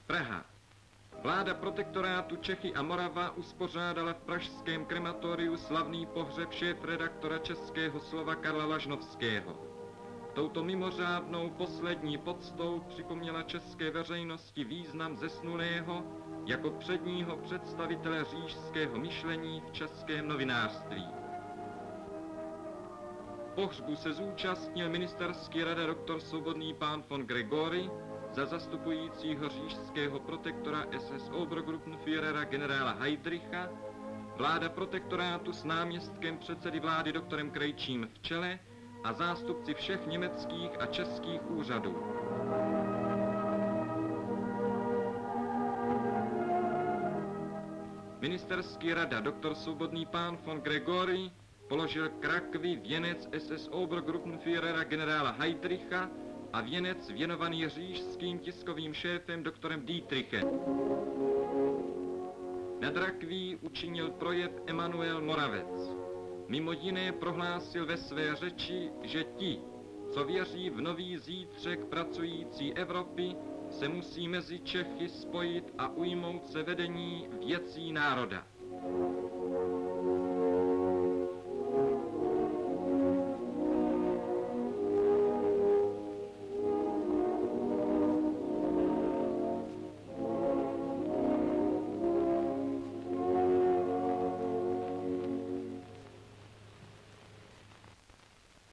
Praha. Vláda protektorátu Čechy a Morava uspořádala v pražském krematoriu slavný pohřeb šéfredaktora Českého slova Karla Lažnovského. Touto mimořádnou poslední poctou připomněla české veřejnosti význam zesnulého jako předního představitele říšského myšlení v českém novinářství. Pohřbu se zúčastnil ministerský rada doktor Svobodný pán von Gregory za zastupujícího říšského protektora SS Obergruppenführera generála Heydricha, vláda protektorátu s náměstkem předsedy vlády doktorem Krejčím v čele a zástupci všech německých a českých úřadů. Ministerský rada doktor Svobodný pán von Gregory položil k rakvi věnec SS Obergruppenführera generála Heydricha a věnec věnovaný říšským tiskovým šéfem doktorem Dietrichem. Nad rakví učinil projev Emanuel Moravec. Mimo jiné prohlásil ve své řeči, že ti, co věří v nový zítřek pracující Evropy, se musí mezi Čechy spojit a ujmout se vedení věcí národa.